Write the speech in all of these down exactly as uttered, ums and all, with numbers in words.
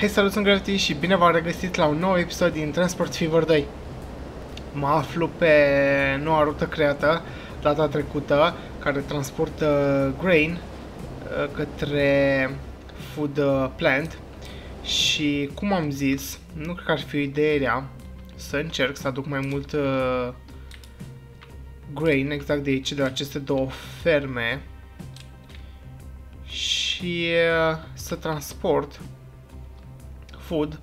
Hei, salut, sunt Gravity și bine v-am regăsit la un nou episod din Transport Fever doi. Mă aflu pe noua rută creată data trecută, care transportă grain către food plant. Și cum am zis, nu cred că ar fi o idee rea să încerc să aduc mai mult uh, grain exact de aici, de la aceste două ferme, și uh, să transport food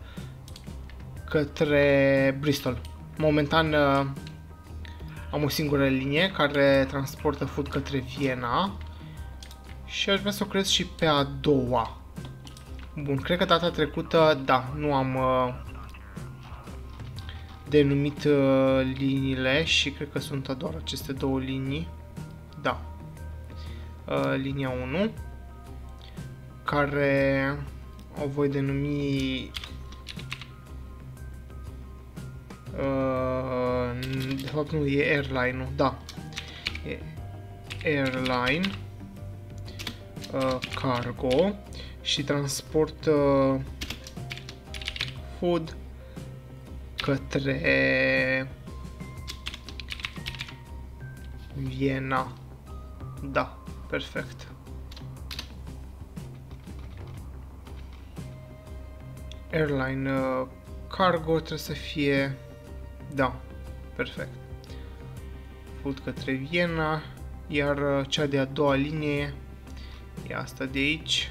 către Bristol. Momentan uh, am o singură linie care transportă food către Viena și aș vrea să o cresc și pe a doua. Bun, cred că data trecută, da, nu am uh, denumit uh, liniile și cred că sunt doar aceste două linii. Da. Uh, linia unu, care o voi denumi uh, de fapt nu, e airline-ul, da. E airline uh, cargo și transport uh, food către Viena. Da, perfect. Airline uh, cargo trebuie să fie, da, perfect. Food către Viena, iar uh, cea de-a doua linie e asta de aici.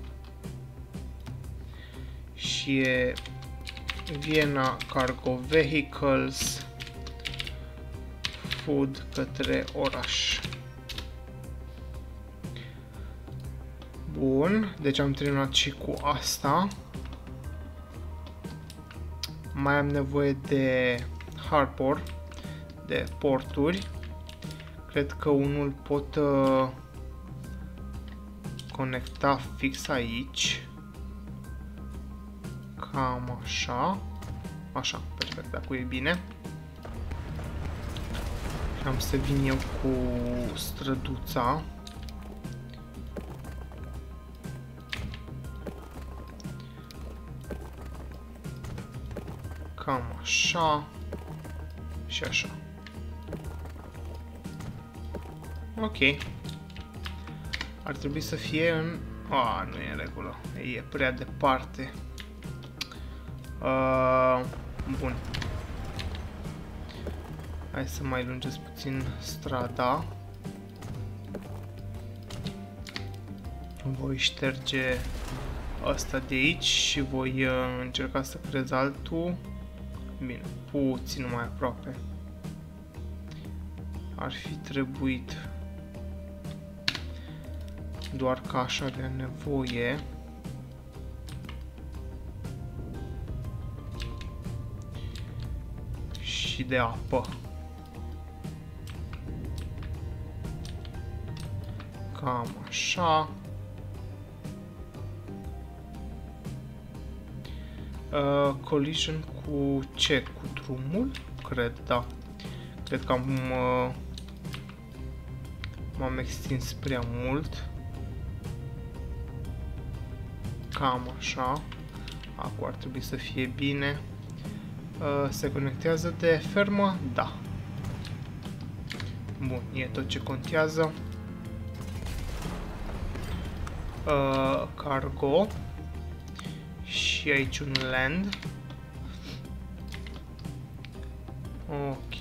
Și e Viena Cargo Vehicles, food către oraș. Bun, deci am terminat și cu asta. Mai am nevoie de harbor, de porturi. Cred că unul pot uh, conecta fix aici. Cam așa. Așa, perfect, dacă e bine. Și am să vin eu cu străduța. Cam așa. Și așa. Ok. Ar trebui să fie în... A, nu e în regulă. E prea departe. Uh, bun. Hai să mai lungesc puțin strada. Voi șterge asta de aici și voi uh, încerca să creez altul. Bine, puțin mai aproape. Ar fi trebuit. Doar că aș avea nevoie. Și de apă. Cam așa. Uh, collision cu ce? Cu drumul? Cred, da. Cred că am uh, m-am extins prea mult. Cam așa. Acum ar trebui să fie bine. Uh, se conectează de fermă? Da. Bun, e tot ce contează. Uh, cargo. Și aici un land. Ok.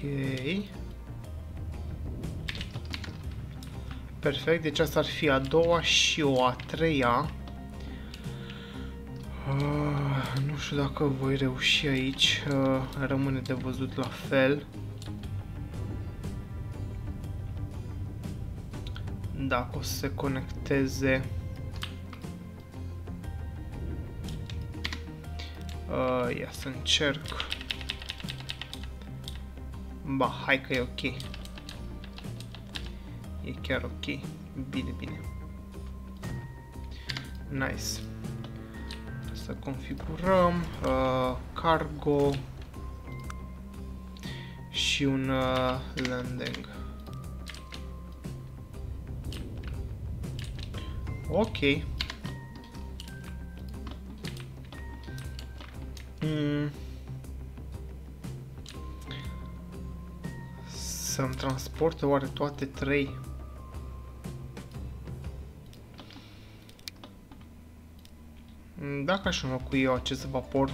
Perfect, deci asta ar fi a doua și o a treia. Uh, nu știu dacă voi reuși aici, uh, rămâne de văzut la fel. Dacă o să se conecteze. Uh, ia să încerc. Ba, hai că e ok. E chiar ok. Bine, bine. Nice. Să configurăm uh, cargo și un uh, landing. Ok. Mm. Să-mi transporte oare toate trei? Dacă aș înlocui eu acest vapor,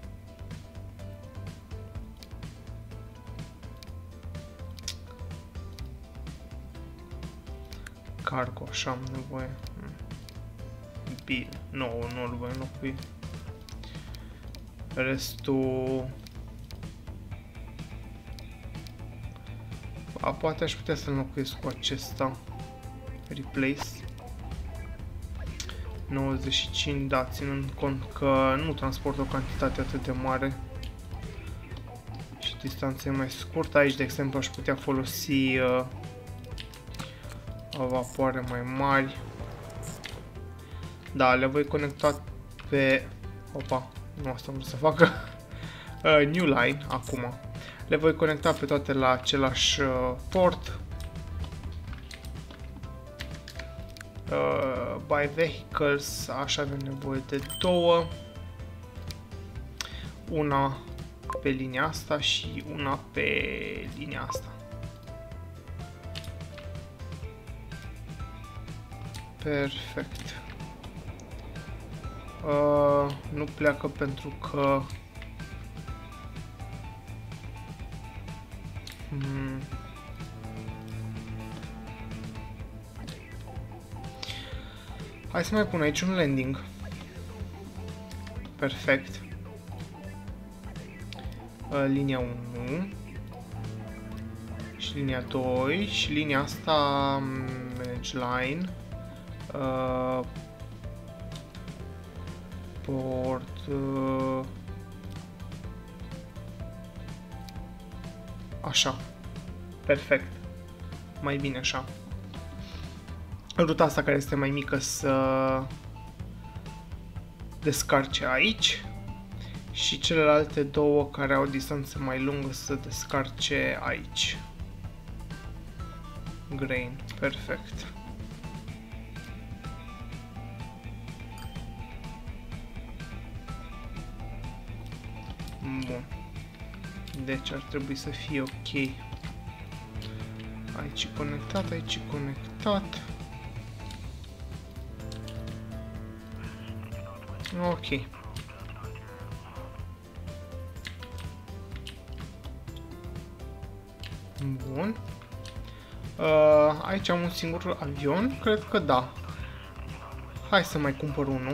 cargo, așa am nevoie. Bine, nu, nu-l voi înlocui. Restul... A, poate aș putea să-l înlocuiesc cu acesta. Replace. nouăzeci și cinci, da, ținând cont că nu transport o cantitate atât de mare și distanța e mai scurtă. Aici, de exemplu, aș putea folosi uh, vapoare mai mari. Da, le voi conecta pe... Opa, nu asta am vrut să facă. uh, New line, acum. Le voi conecta pe toate la același uh, port. Uh, by vehicles, aș avea nevoie de două. Una pe linia asta și una pe linia asta. Perfect. Uh, nu pleacă pentru că... Hmm. Hai să mai pun aici un landing. Perfect. Uh, linia unu. Și linia doi. Și linia asta manage line. Uh, port. Uh, așa. Perfect. Mai bine așa. Ruta asta care este mai mică să descarce aici și celelalte două care au distanță mai lungă să descarce aici. Grain, perfect. Bun. Deci ar trebui să fie ok. Aici conectat, aici conectat. Ok. Bun. Uh, aici am un singur avion? Cred că da. Hai să mai cumpăr unul.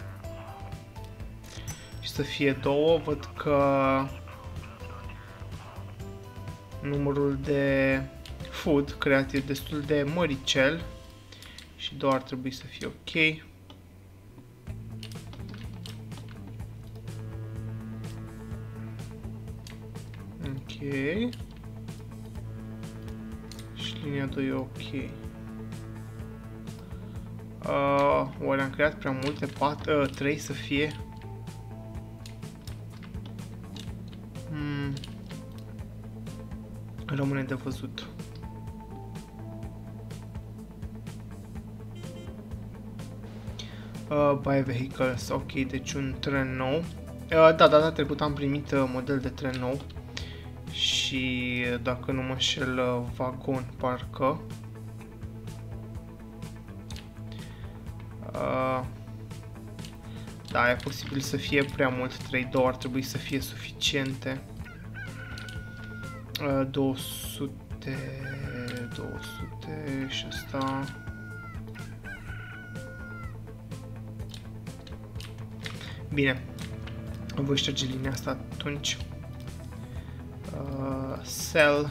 Și să fie două. Văd că numărul de food creat e destul de măricel. Și două ar trebui să fie ok. Ok. Și linia doi e ok. Uh, oare am creat prea multe? patru, uh, trei să fie? Hmm. Rămâne de văzut. Uh, buy vehicles, ok, deci un tren nou. Uh, da, data trecută am primit uh, model de tren nou. Și dacă nu mă înșel, vagon, parcă. Uh, da, e posibil să fie prea mult, trei doi ar trebui să fie suficiente. Uh, două sute, două sute și asta... Bine, voi șterge linia asta atunci. Uh, sell.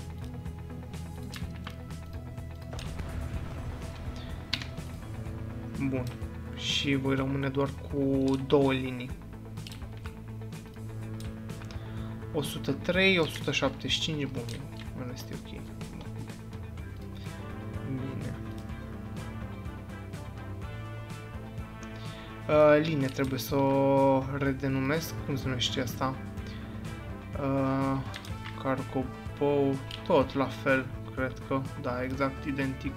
Bun. Și voi rămâne doar cu două linii. o sută trei, o sută șaptezeci și cinci, bun. Ăla este ok. Bine. Uh, linie trebuie să o redenumesc. Cum se numește asta? Uh, cargo bow, tot la fel, cred că, da, exact identic.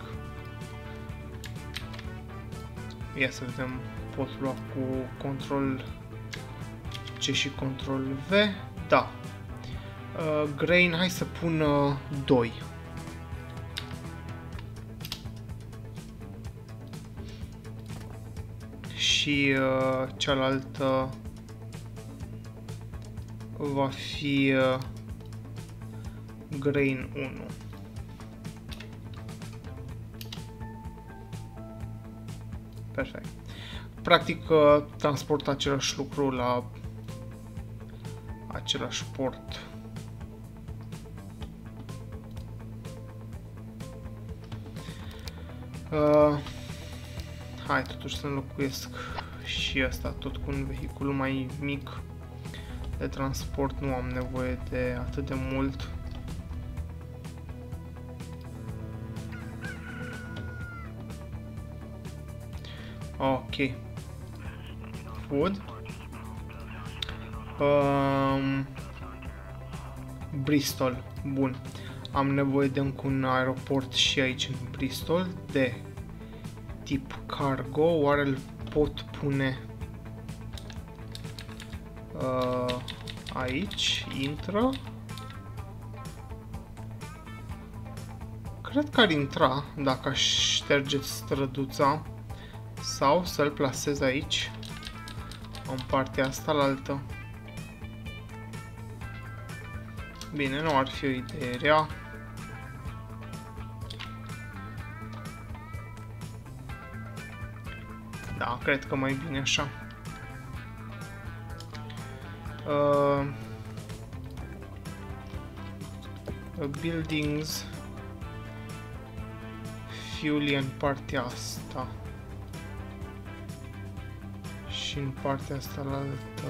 Ia să vedem, pot lua cu control C și control V. Da. Uh, grain, hai să pun uh, doi. Și uh, cealaltă va fi uh, grain unu. Perfect. Practic uh, transport același lucru la același port. Uh, hai totuși să înlocuiesc și asta tot cu un vehicul mai mic de transport, nu am nevoie de atât de mult. Ok. Food. Um, Bristol. Bun. Am nevoie de încă un aeroport și aici în Bristol de tip cargo. Oare îl pot pune uh, aici? Intră. Cred că ar intra dacă aș șterge străduța. Sau să-l plasez aici, în partea asta la altă. Bine, nu ar fi o idee rea. Da, cred că mai bine așa. Uh, buildings. Fuel în partea asta. Și în partea asta la altă.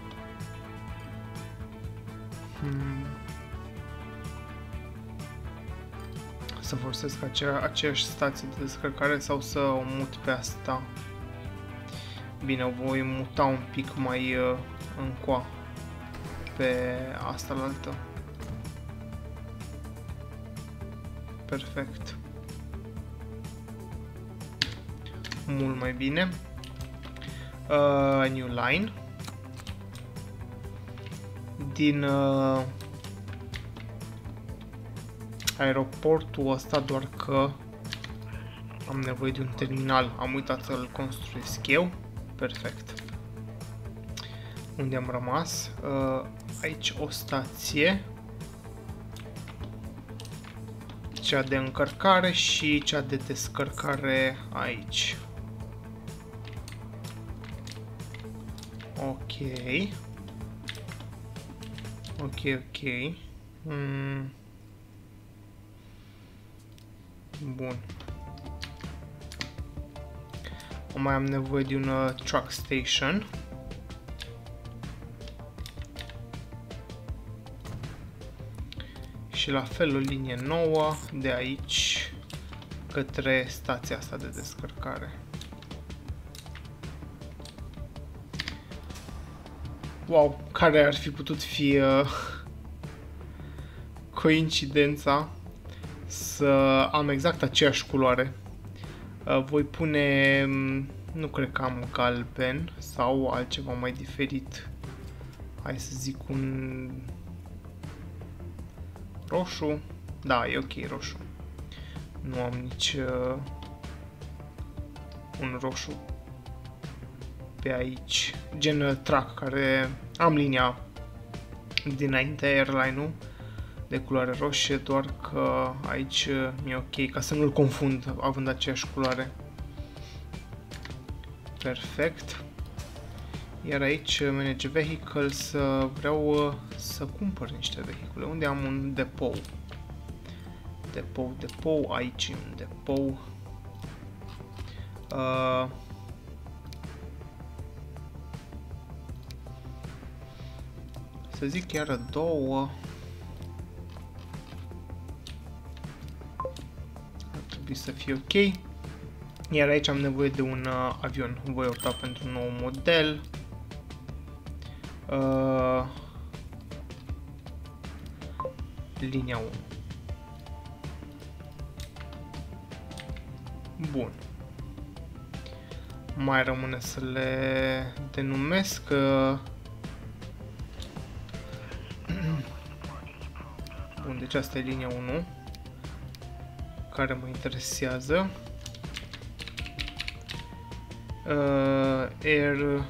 Hmm. Să folosesc acea, aceeași stație de descărcare sau să o mut pe asta. Bine, o voi muta un pic mai uh, încoa pe asta la altă. Perfect. Mult mai bine. Uh, new line. Din uh, aeroportul ăsta, doar că am nevoie de un terminal. Am uitat să-l construiesc eu. Perfect. Unde am rămas? Uh, aici o stație. Cea de încărcare și cea de descărcare aici. Ok. Ok, ok. Mm. Bun. Mai am nevoie de un uh, truck station. Și la fel o linie nouă de aici către stația asta de descărcare. Wow, care ar fi putut fi uh, coincidența să am exact aceeași culoare. Uh, voi pune, nu cred că am galben sau altceva mai diferit. Hai să zic un roșu. Da, e ok roșu. Nu am nici uh, un roșu pe aici. Gen uh, truck, care am linia dinainte, airline-ul de culoare roșie, doar că aici uh, e ok, ca să nu-l confund având aceeași culoare. Perfect. Iar aici, manage vehicles, vreau uh, să cumpăr niște vehicule. Unde am un depou? Depou, depou, aici un depou. Uh, să zic chiar două. Ar trebui să fie ok. Iar aici am nevoie de un uh, avion. Voi opta pentru un nou model. Uh, linia unu. Bun. Mai rămâne să le denumesc. Uh, Bun, deci asta e linia unu care mă interesează. Uh, air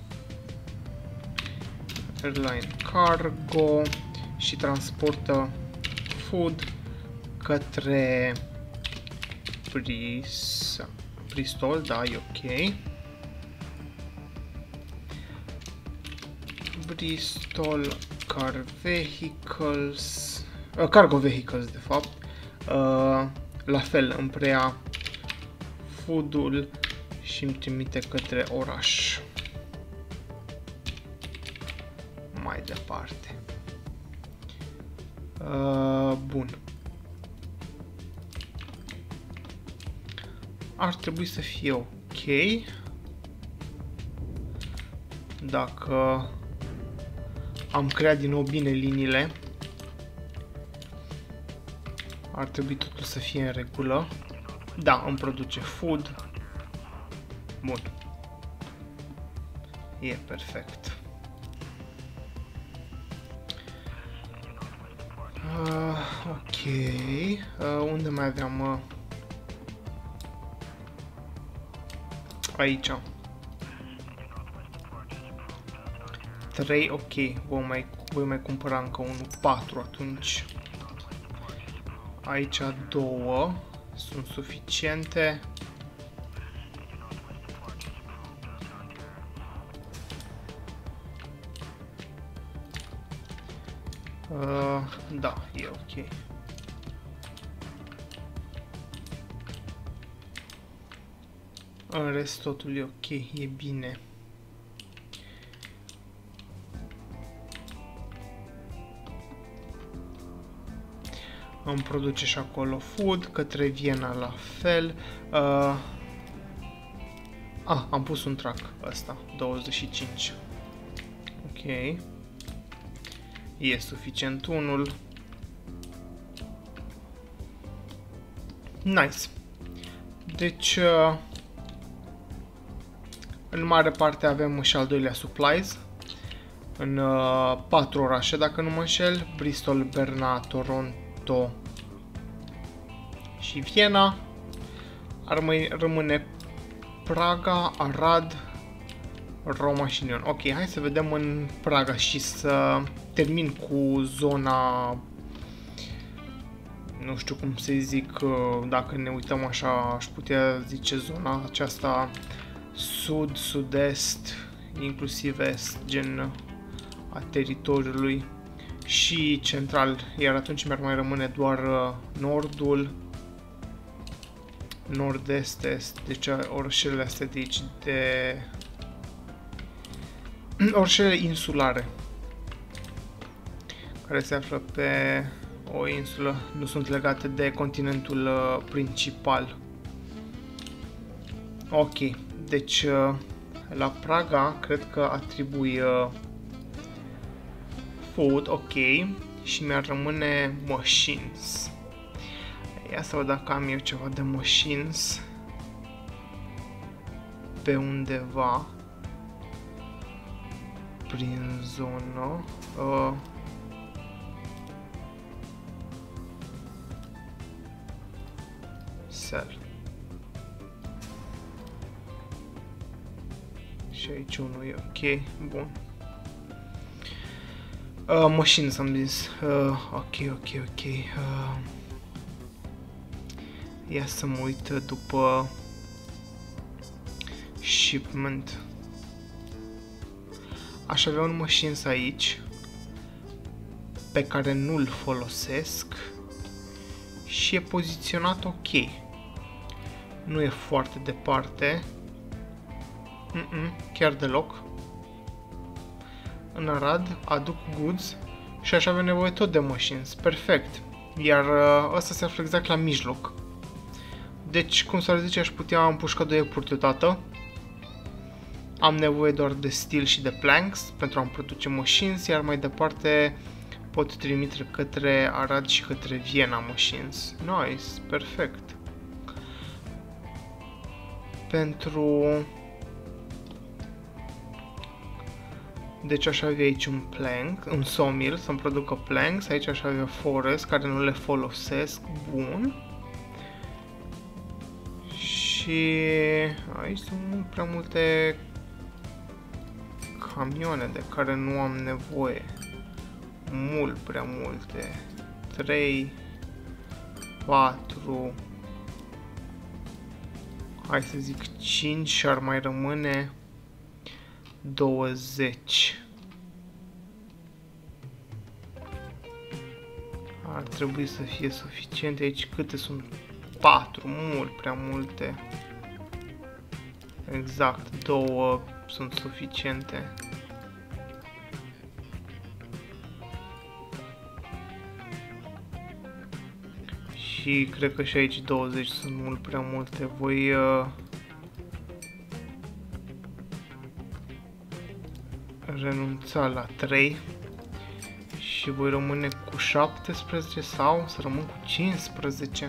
Airline Cargo și transportă food către Bris Bristol, da, e ok. Bristol Car Vehicles, uh, Cargo Vehicles de fapt, uh, la fel îmi preia food-ul și îmi trimite către oraș. Mai departe. Uh, bun. Ar trebui să fie ok. Dacă am creat din nou bine liniile, ar trebui totul să fie în regulă. Da, îmi produce food. Bun. E perfect. Uh, ok. Uh, unde mai aveam? Uh, aici. trei, ok. Voi mai, voi mai cumpăra încă unul. patru atunci. Aici două sunt suficiente. Uh, da, e ok. În rest totul e ok, e bine. Îmi produce și acolo food, către Viena la fel. Uh, ah, am pus un track ăsta, douăzeci și cinci. Ok. E suficient unul. Nice. Deci, uh, în mare parte avem și al doilea supplies. În uh, patru orașe, dacă nu mă înșel. Bristol, Berna, Toronto și Viena. Ar mai rămâne Praga, Arad, Roma și Lyon. Ok, hai să vedem în Praga și să termin cu zona, nu știu cum să zic, dacă ne uităm așa, aș putea zice zona aceasta sud, sud-est, inclusiv est, gen a teritoriului și central, iar atunci mi-ar mai rămâne doar nordul, nord-est, est, deci orășelele astea de aici, de orășele insulare care se află pe o insulă, nu sunt legate de continentul uh, principal. Ok, deci uh, la Praga cred că atribui uh, food, ok, și mi-ar rămâne machines. Ia să văd dacă am eu ceva de machines pe undeva prin zonă. Uh, Sell. Și aici unul e ok, bun. Uh, machines am zis. Uh, ok, ok, ok. Uh, ia să mă uit după shipment. Aș avea un machines aici pe care nu-l folosesc și e poziționat ok. Nu e foarte departe. Mm -mm, chiar deloc. În Arad aduc goods și aș avea nevoie tot de machines. Perfect. Iar uh, ăsta se află exact la mijloc. Deci, cum s-ar zice, aș putea împușca doi iepuri deodată. Am nevoie doar de steel și de planks pentru a-mi produce machines, iar mai departe pot trimite către Arad și către Viena machines. Nice, perfect. Pentru Deci aș avea aici un plank, un sawmill să-mi producă planks, aici aș avea forest care nu le folosesc, bun. Și aici sunt mult prea multe camioane de care nu am nevoie, mult prea multe, trei, patru, hai să zic cinci și ar mai rămâne douăzeci. Ar trebui să fie suficient. Aici câte sunt? patru, mult prea multe. Exact, două sunt suficiente. Și cred că și aici douăzeci sunt mult prea multe. Voi uh, renunța la trei și voi rămâne cu șaptesprezece sau să rămân cu cincisprezece.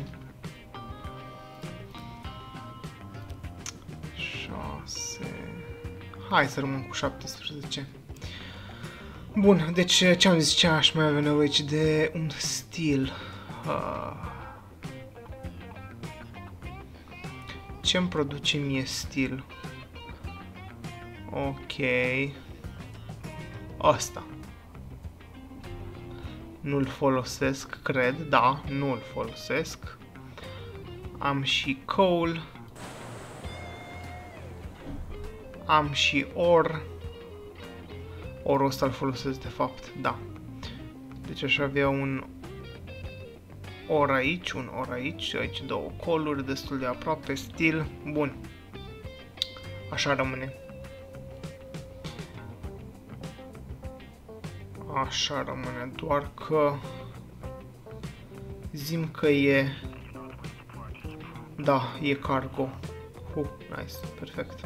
șase. Hai să rămân cu șaptesprezece. Bun, deci ce am zis, ce aș mai avea nevoie aici de un stil. Uh. Ce-mi produce mie stil? Ok. Asta. Nu-l folosesc, cred, da, nu-l folosesc. Am și coal. Am și or. Orul ăsta îl folosesc de fapt, da. Deci aș avea un or aici, un or aici, aici două coluri destul de aproape, stil, bun. Așa rămâne. Așa rămâne, doar că zim că e, da, e cargo. Uh, nice, perfect.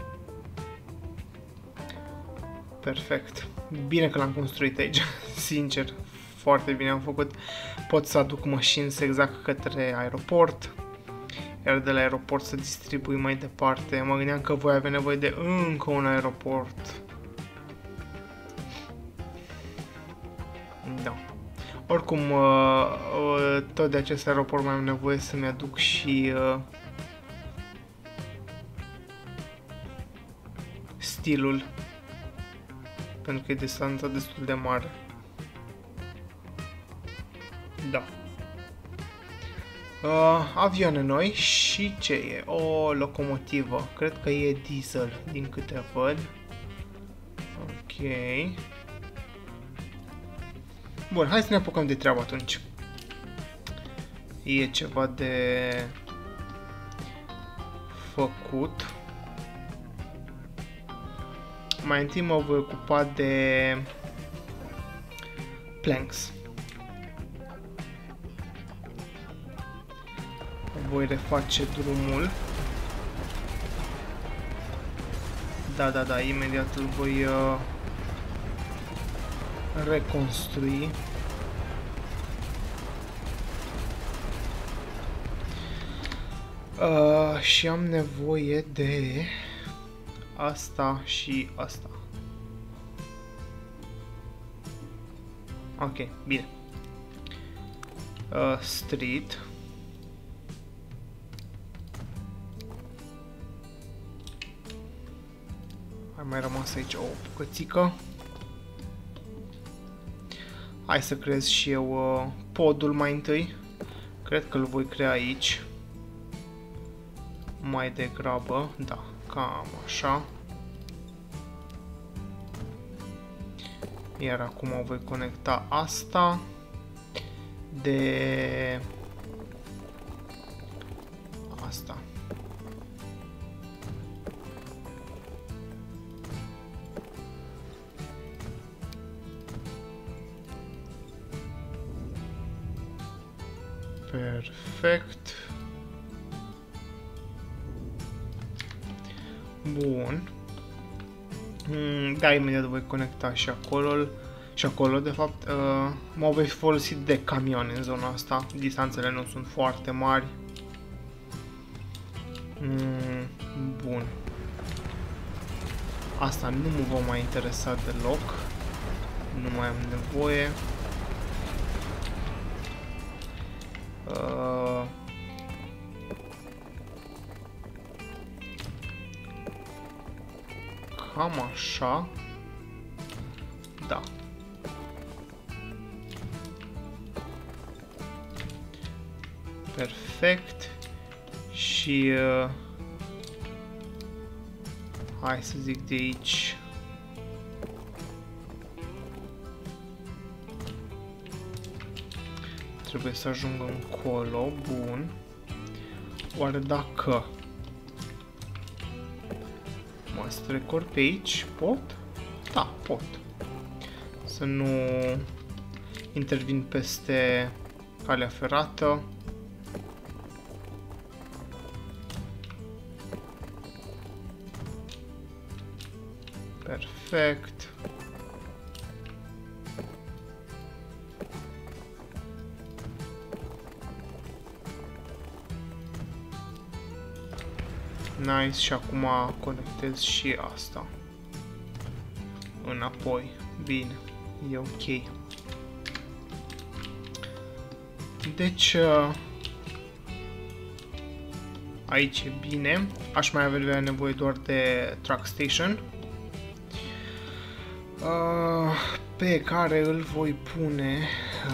Perfect. Bine că l-am construit aici, sincer, foarte bine am făcut. Pot să aduc mașini exact către aeroport, iar de la aeroport să distribui mai departe. Mă gândeam că voi avea nevoie de încă un aeroport. Da. Oricum, tot de acest aeroport mai am nevoie să-mi aduc și stilul, pentru că e distanța destul de mare. Da. Uh, avioane noi și ce e? O locomotivă. Cred că e diesel, din câte văd. Ok. Bun, hai să ne apucăm de treabă atunci. E ceva de făcut. Mai întâi mă voi ocupa de planks. Voi reface drumul. Da, da, da, imediat îl voi uh, reconstrui. Uh, și am nevoie de asta și asta. Ok, bine. Uh, street. A mai rămas aici o bucățică. Hai să creez și eu uh, podul mai întâi. Cred că îl voi crea aici. Mai degrabă, da, cam așa. Iar acum o voi conecta asta de asta. Perfect. Bun. Da, imediat voi conecta și acolo. Și acolo, de fapt, uh, mă voi folosi de camioane în zona asta. Distanțele nu sunt foarte mari. Mm, bun. Asta nu mă va mai interesa deloc. Nu mai am nevoie. Uh... Cam așa. Da. Perfect. Și uh, hai să zic de aici. Trebuie să ajung încolo. Bun. Oare dacă mă strecor pe aici, pot? Da, pot. Să nu intervin peste calea ferată. Perfect. Nice, și acum conectez și asta. Înapoi. Bine, e ok. Deci aici e bine. Aș mai avea nevoie doar de truck station, pe care îl voi pune.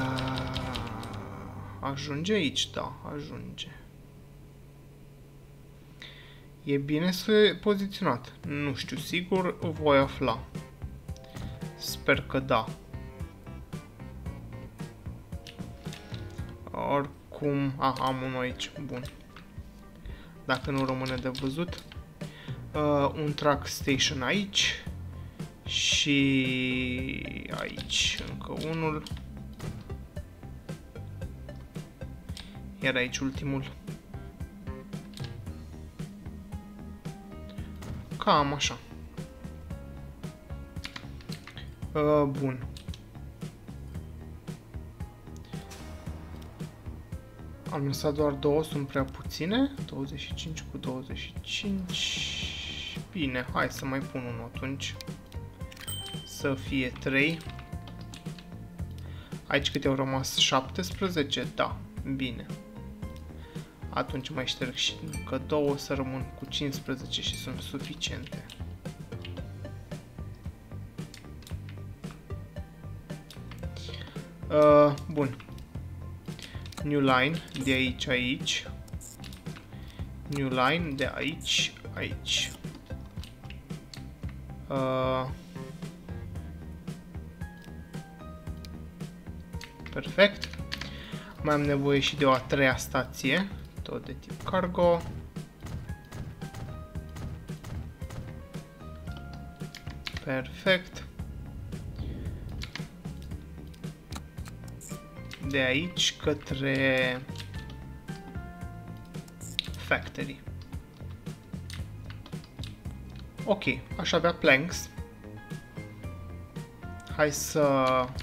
Ajunge aici? Da, ajunge. E bine să poziționat. Nu știu sigur, voi afla. Sper că da. Oricum, a, am unul aici. Bun. Dacă nu rămâne de văzut. Uh, un truck station aici. Și aici încă unul. Iar aici ultimul. Cam așa. Uh, bun. Am lăsat doar două, sunt prea puține. douăzeci și cinci cu douăzeci și cinci. Bine, hai să mai pun unul atunci. Să fie trei. Aici câte au rămas? șaptesprezece? Da, bine. Atunci mai șterg și încă două, să rămân cu cincisprezece și sunt suficiente. Uh, bun. New line de aici aici. New line de aici aici. Uh, perfect. Mai am nevoie și de o a treia stație, tot de tip cargo. Perfect. De aici către factory. Ok, aș avea planks. Hai să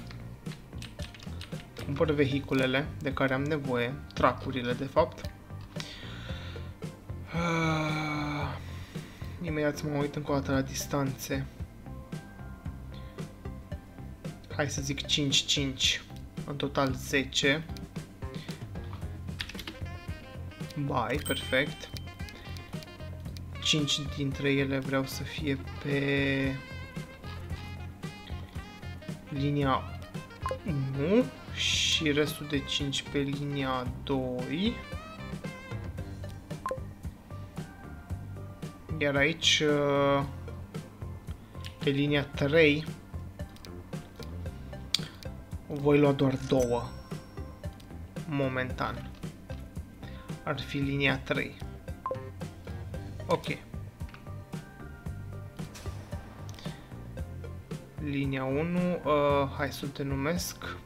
cumpăr vehiculele de care am nevoie, tracurile de fapt. Uh, imediat să mă uit încă o dată la distanțe. Hai să zic cinci cinci, în total zece. Bai, perfect. cinci dintre ele vreau să fie pe linia unu și restul de cinci pe linia doi. Iar aici pe linia trei voi lua doar două momentan. Ar fi linia trei. Ok. Linia unu, uh, hai să te numesc.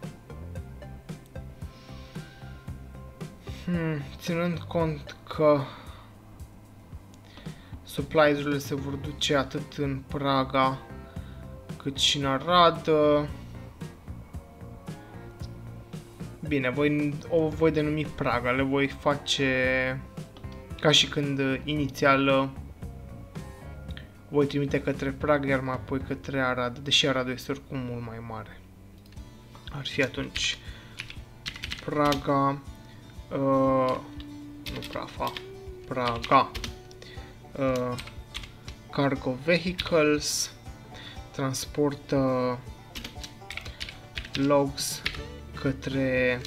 Hmm, ținând cont că supplies-urile se vor duce atât în Praga cât și în Arad. Uh, bine, voi, o voi denumi Praga, le voi face ca și când uh, inițial uh, voi trimite către Praga, iar mai apoi către Arad, deși Aradul este oricum mult mai mare. Ar fi atunci Praga, uh, nu Prafa, Praga, uh, cargo vehicles, transportă logs către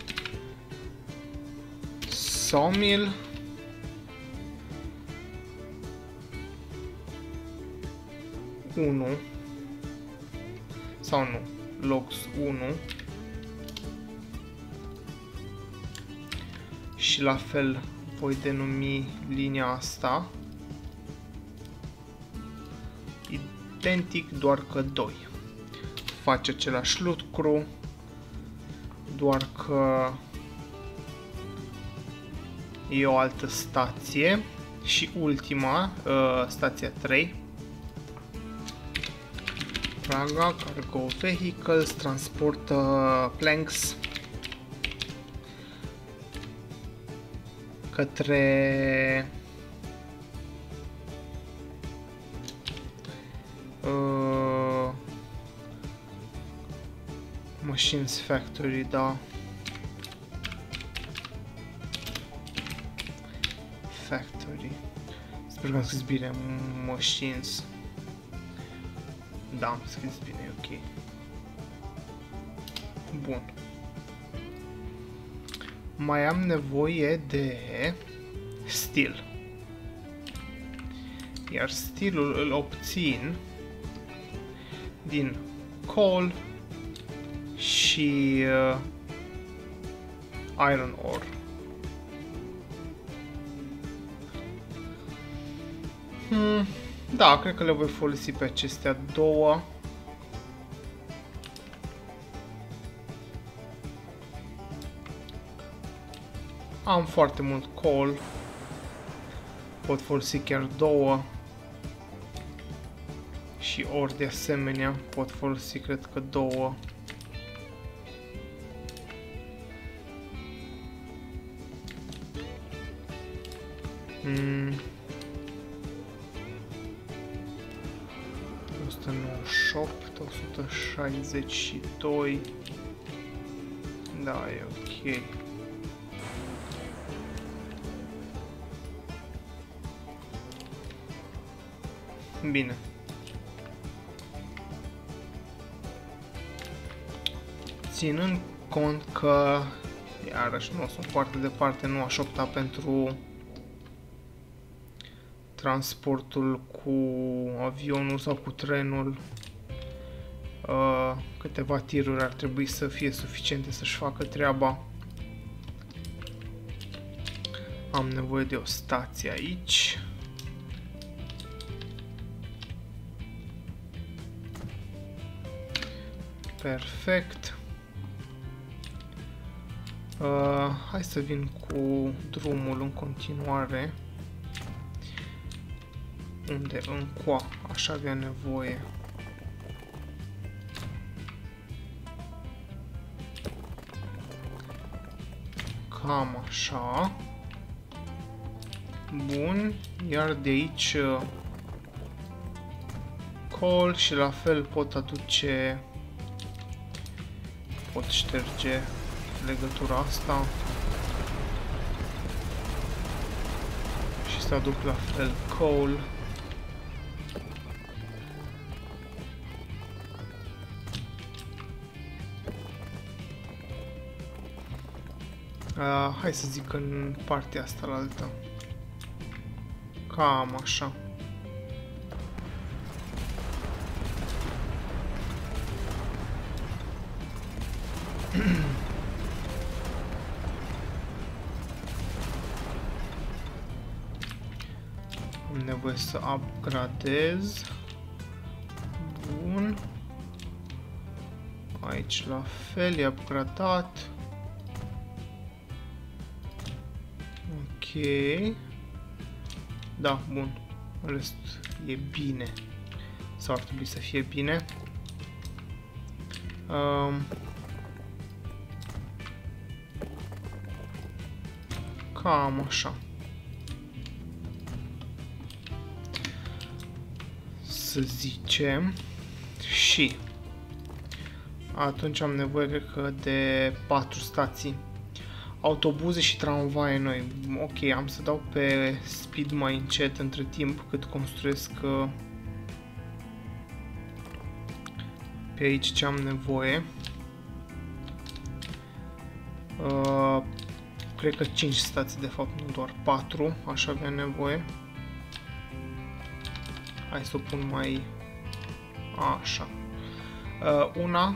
sawmill, unu sau nu, logs unu și la fel voi denumi linia asta identic, doar că doi. Face același lucru, doar că e o altă stație și ultima, uh, stația trei. Praga, cargo vehicles, transportă planks către uh, Machines Factory, da. Factory. Sper că am scris bine. Machines. Da, am scris bine, ok. Bun. Mai am nevoie de steel. Iar steelul îl obțin din coal și uh, iron ore. Hmm, da, cred că le voi folosi pe acestea două. Am foarte mult coal. Pot folosi chiar două. Și ori de asemenea pot folosi, cred că două. Hmm. o sută nouăzeci și opt, o sută șaizeci și doi. Da, e ok. Bine. Ținând cont că, iarăși nu sunt foarte departe, nu aș opta pentru transportul cu avionul sau cu trenul. Uh, câteva tiruri ar trebui să fie suficiente să-și facă treaba. Am nevoie de o stație aici. Perfect. Uh, hai să vin cu drumul în continuare. Unde încoa aș avea nevoie. Cam așa. Bun. Iar de aici coal și la fel pot aduce, pot șterge legătura asta și să aduc la fel coal. Uh, hai să zic în partea asta la altă. Cam așa. Am nevoie să upgradez. Bun. Aici la fel, e upgradat. Ok. Da, bun. Rest e bine. Sau ar trebui să fie bine. Um, cam așa. să zicem. Și atunci am nevoie, cred că, de patru stații. Autobuze și tramvaie noi. Ok, am să dau pe speed mai încet între timp cât construiesc uh, pe aici ce am nevoie. Uh, cred că cinci stații, de fapt, nu doar patru, aș avea nevoie. Hai să o pun mai așa. Uh, una,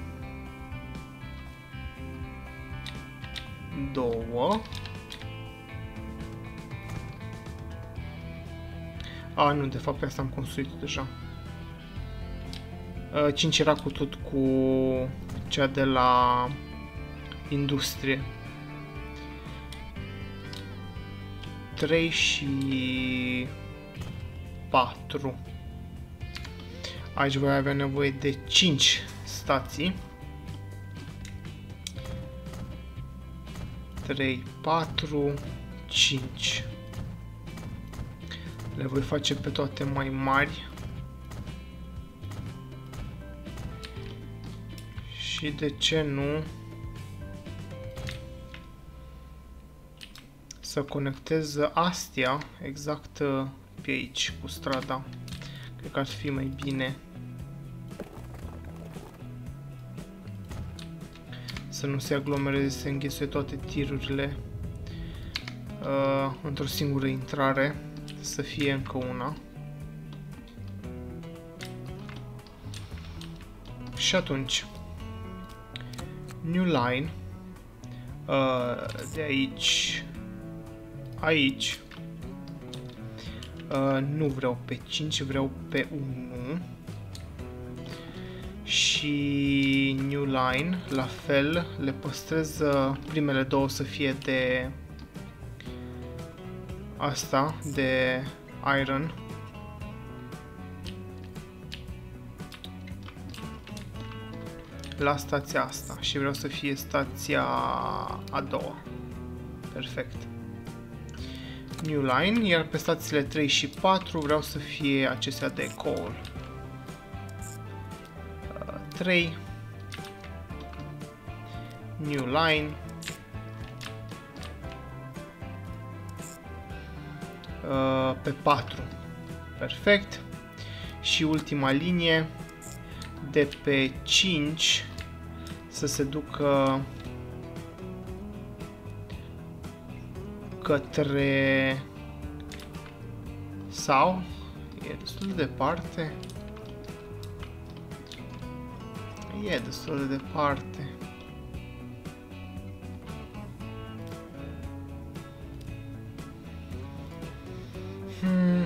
două. A, nu, de fapt pe asta am construit deja. Uh, cinci era cu tot cu cea de la industrie. trei și patru. Aici voi avea nevoie de cinci stații. trei, patru, cinci. Le voi face pe toate mai mari. Și de ce nu să conectez astea exact pe aici cu strada. Cred că ar fi mai bine să nu se aglomereze, să se înghesuie toate tirurile uh, într-o singură intrare, să fie încă una. Și atunci new line uh, de aici aici uh, nu vreau pe cinci, vreau pe unu. Și new line, la fel, le păstrez uh, primele două să fie de asta, de iron. La stația asta și vreau să fie stația a doua. Perfect. New line, iar pe stațiile trei și patru vreau să fie acestea de coal. trei, new line, uh, pe patru, perfect, și ultima linie de pe cinci să se ducă către, sau e destul de departe. E destul de departe. Hmm.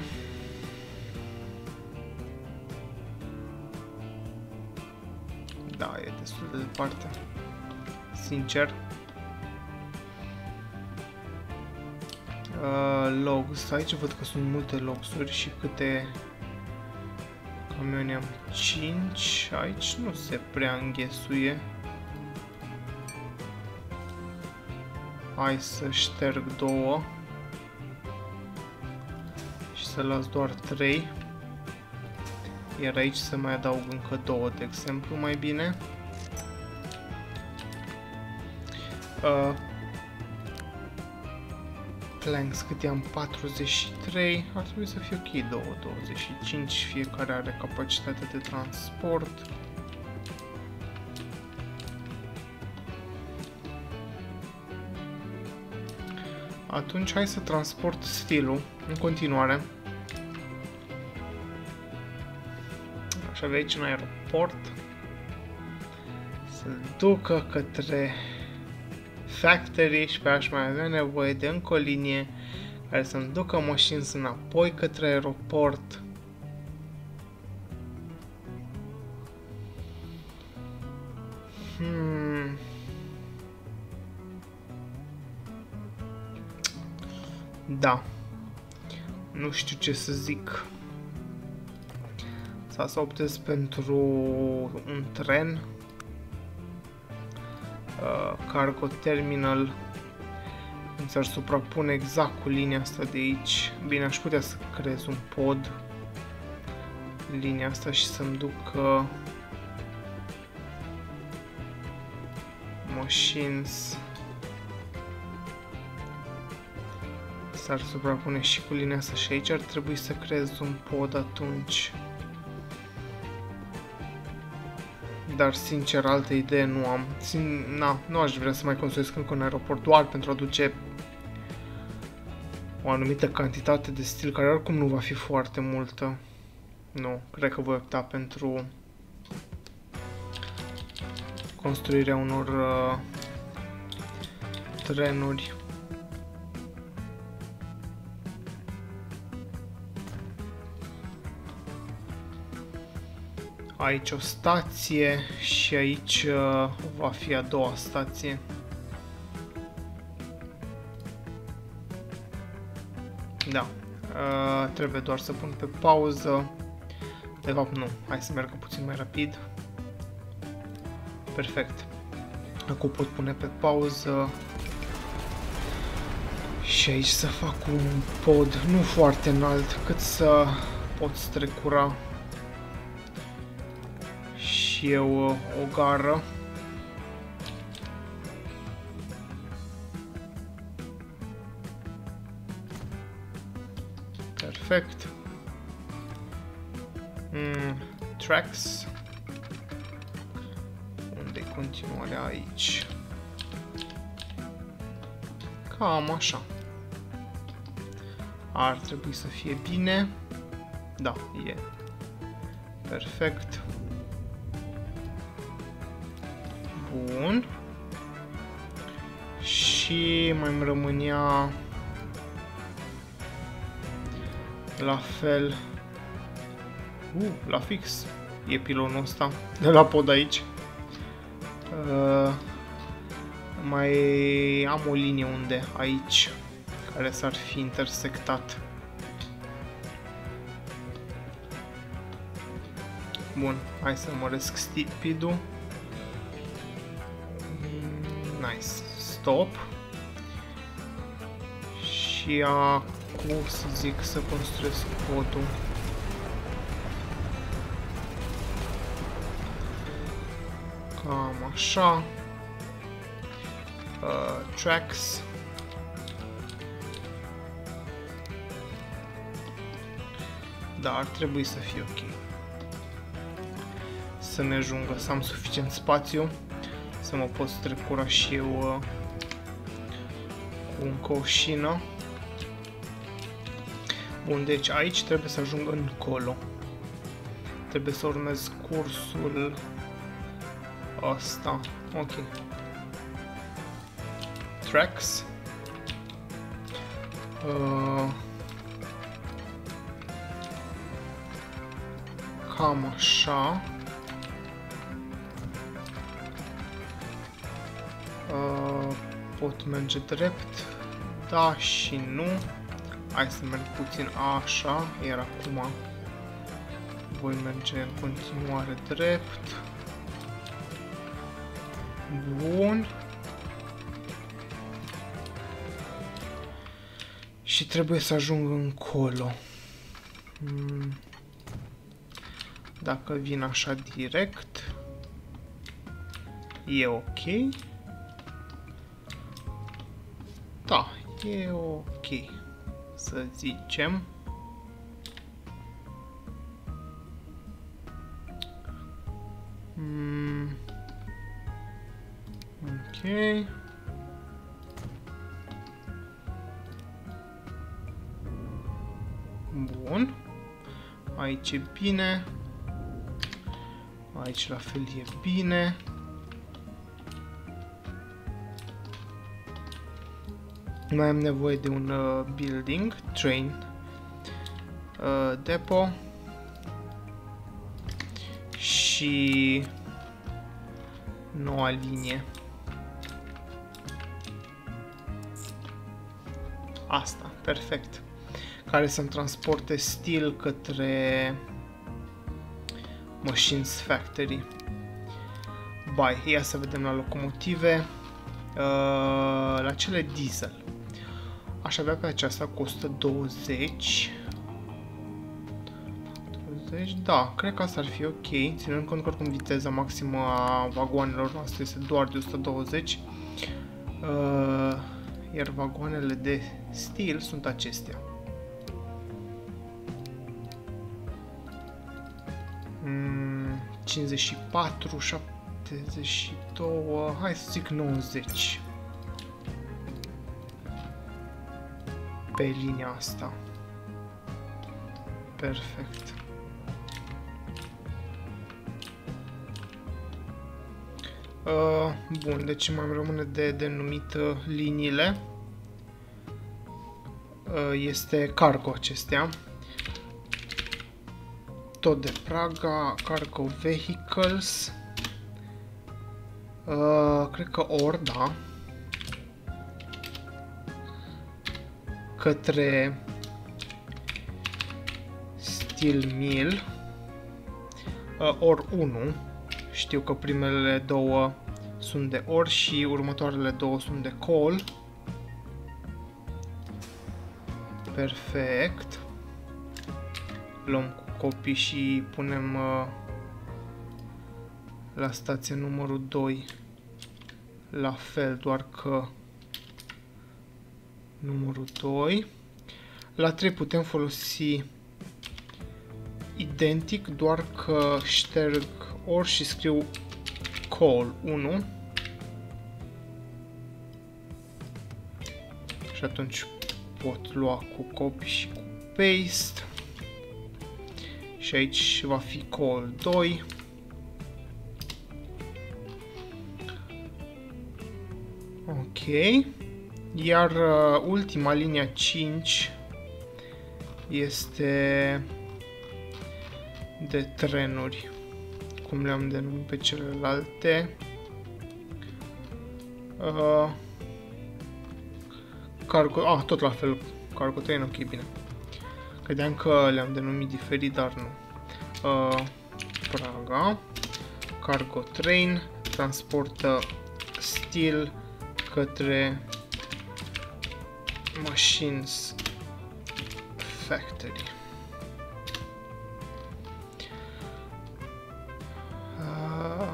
Da, e destul de departe. Sincer. Uh, logs. Aici văd că sunt multe logsuri și câte camioane am. cinci. Aici nu se prea înghesuie. Hai să șterg două. Și să las doar trei. Iar aici să mai adaug încă două, de exemplu, mai bine. Uh, planks, câte am? patruzeci și trei. Ar trebui să fie ok, două, douăzeci și cinci. Fiecare are capacitate de transport. Atunci hai să transport stilul în continuare. Aș avea aici un aeroport. Să-l ducă către factory și pe aș mai avea nevoie de încă o linie care să-mi ducă mașini înapoi către aeroport. Hmm. Da. Nu știu ce să zic. Sau să optez pentru un tren. Uh, cargo terminal. Mi s-ar suprapune exact cu linia asta de aici. Bine, aș putea să creez un pod. linia asta și să-mi duc uh, machines. S-ar suprapune și cu linia asta și aici ar trebui să creez un pod atunci. Dar sincer altă idee nu am. Sin na, nu aș vrea să mai construiesc încă un aeroport doar pentru a duce o anumită cantitate de stil, care oricum nu va fi foarte multă. Nu, cred că voi opta pentru construirea unor uh, trenuri. Aici o stație și aici uh, va fi a doua stație. Da, uh, trebuie doar să pun pe pauză. De fapt nu, hai să meargă puțin mai rapid. Perfect. Acum pot pune pe pauză. Și aici să fac un pod nu foarte înalt, cât să pot strecura și eu o gară. Perfect. Mm, tracks. Unde-i continuarea aici? Cam așa. Ar trebui să fie bine. Da, e. Perfect. Bun. Și mai îmi rămânea la fel. Uh, la fix. E pilonul ăsta de la pod aici. Uh, mai am o linie unde aici care s-ar fi intersectat. Bun, hai să măresc speed-ul. Nice. Stop. Și acum să zic să construiesc podul. Cam așa. Uh, tracks. Da, ar trebui să fie ok. Să-mi ajungă să am suficient spațiu să mă pot strecura și eu uh, cu încă o șină. Bun, deci aici trebuie să ajung încolo. Trebuie să urmez cursul ăsta. Ok. Tracks. Uh, cam așa. Uh, pot merge drept, da și nu. Hai să merg puțin așa, iar acum voi merge în continuare drept. Bun. Și trebuie să ajung încolo. Hmm. Dacă vin așa direct, e ok. Da, e ok, să zicem. Mm. Ok. Bun. Aici e bine. Aici la fel e bine. Mai am nevoie de un uh, building, train uh, depot și noua linie. Asta, perfect. Care să-mi transporte steel către Machines Factory. Bye, ia să vedem la locomotive. Uh, la cele diesel. Aș avea pe aceasta cu o sută douăzeci. douăzeci. Da, cred că asta ar fi ok, ținând cont că oricum viteza maximă a vagoanelor noastre este doar de o sută douăzeci. Uh, iar vagoanele de stil sunt acestea. Mm, cincizeci și patru, șaptezeci și doi, hai să zic nouăzeci. Pe linia asta. Perfect. Uh, bun, deci mai rămâne de denumit uh, liniile. Uh, este cargo acestea. Tot de Praga, cargo vehicles. Uh, cred că or, da. Către Steel Mill. Uh, or unu. Știu că primele două sunt de or și următoarele două sunt de coal. Perfect. Luăm cu copii și punem uh, la stație numărul doi la fel, doar că numărul doi. La trei putem folosi identic, doar că șterg or și scriu coal unu. Și atunci pot lua cu copy și cu paste. Și aici va fi coal doi. Ok. Iar uh, ultima, linia cinci, este de trenuri, cum le-am denumit pe celelalte. Uh, cargo, ah, tot la fel, cargo train, ok, bine. Credeam că le-am denumit diferit, dar nu. Uh, Praga, cargo train, transportă steel către Machines Factory. Uh,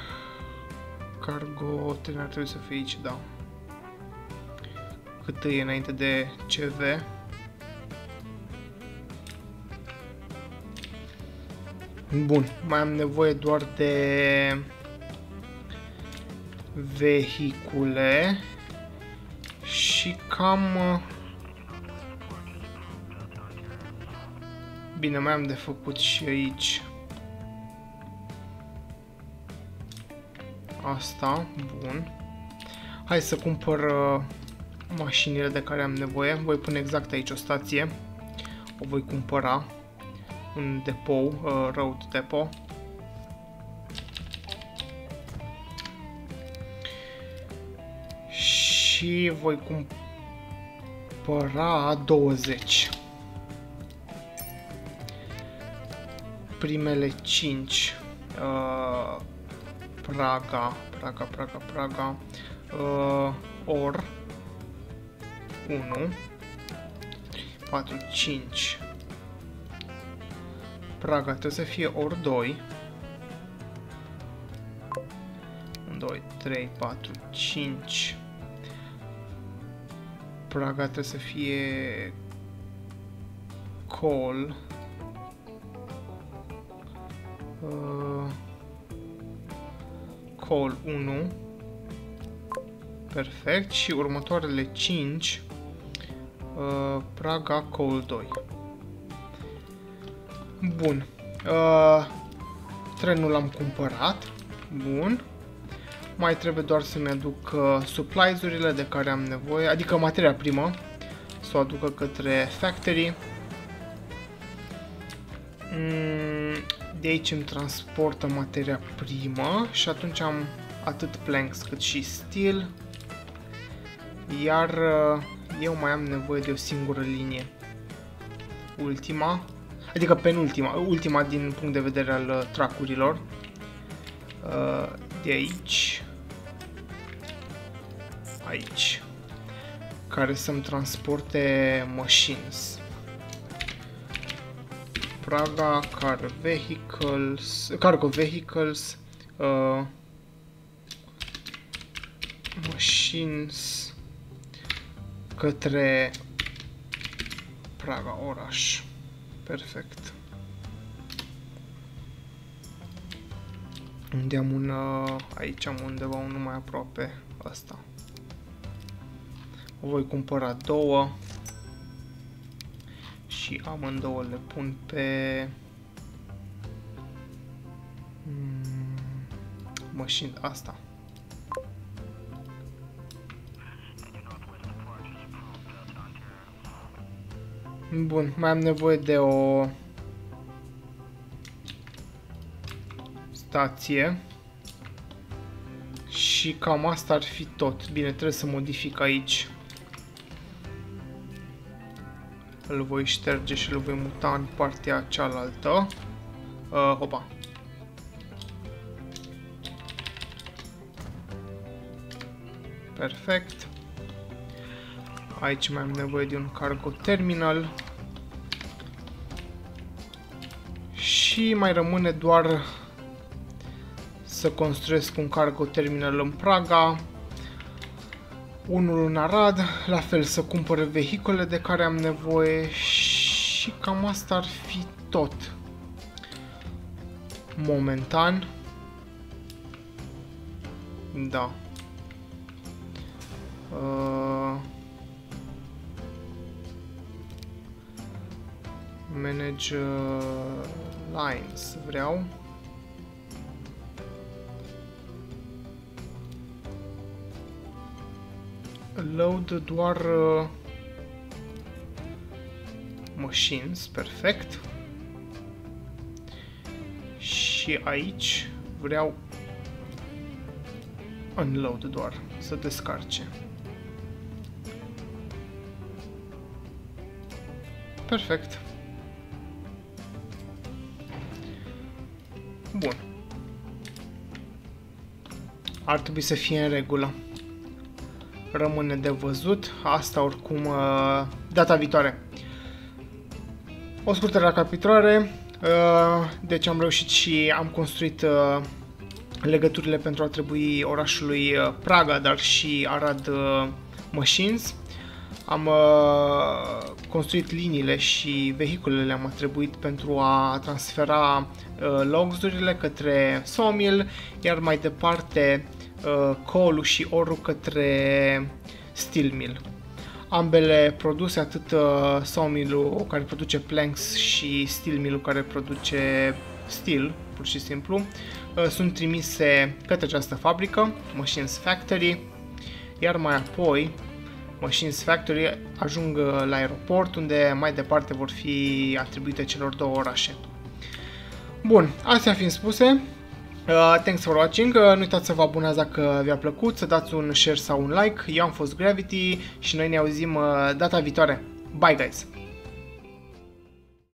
cargo train ar trebui să fie aici, da. Cât e înainte de C V. Bun, mai am nevoie doar de vehicule și cam... Bine, mai am de făcut și aici. Asta, bun. Hai să cumpăr uh, mașinile de care am nevoie. Voi pune exact aici o stație. O voi cumpăra. Un depou, uh, road depot. Și voi cumpăra douăzeci. Primele cinci. Uh, Praga, Praga, Praga, Praga. Uh, or. unu. patru, cinci. Praga trebuie să fie or doi. unu, doi, trei, patru, cinci. Praga trebuie să fie coal. Uh, coal unu. Perfect. Și următoarele cinci. Uh, Praga coal doi. Bun. Uh, trenul l-am cumpărat. Bun. Mai trebuie doar să-mi aduc uh, supplies-urile de care am nevoie, adică materia primă, să o aducă către factory. Mm, de aici îmi transportă materia primă și atunci am atât planks cât și steel. Iar uh, eu mai am nevoie de o singură linie. Ultima. Adică penultima, ultima din punct de vedere al uh, tracurilor. Uh, de aici. Aici. Care să-mi transporte machines. Praga, car vehicles, cargo vehicles, uh, machines către Praga oraș. Perfect. Unde am un... Uh, aici am undeva unul mai aproape. Asta. O voi cumpăra două. Și amândouă le pun pe... Mm, mașini. Asta. Bun, mai am nevoie de o stație și cam asta ar fi tot. Bine, trebuie să modific aici. Îl voi șterge și îl voi muta în partea cealaltă. Uh, opa. Perfect. Aici mai am nevoie de un cargo terminal. Și mai rămâne doar să construiesc un cargo terminal în Praga. Unul în Arad, la fel să cumpăr vehicule de care am nevoie și cam asta ar fi tot. Momentan. Da. Uh... Manage uh, lines vreau. Load doar uh, machines, perfect. Și aici vreau unload doar, să descarce. Perfect. Bun. Ar trebui să fie în regulă. Rămâne de văzut. Asta oricum data viitoare. O scurtă recapitulare. Deci am reușit și am construit legăturile pentru a trebui orașului Praga, dar și Arad Machines. Am uh, construit liniile și vehiculele le-am atribuit pentru a transfera uh, logs-urile către sawmill, iar mai departe uh, coal-ul și orul către steel mill. Ambele produse, atât uh, sawmill-ul care produce planks și steel mill-ul care produce steel, pur și simplu, uh, sunt trimise către această fabrică, Machines Factory, iar mai apoi Machines Factory ajung la aeroport, unde mai departe vor fi atribuite celor două orașe. Bun, astea fiind spuse, uh, thanks for watching, uh, nu uitați să vă abonați dacă vi-a plăcut, să dați un share sau un like. Eu am fost Gravity și noi ne auzim uh, data viitoare. Bye guys!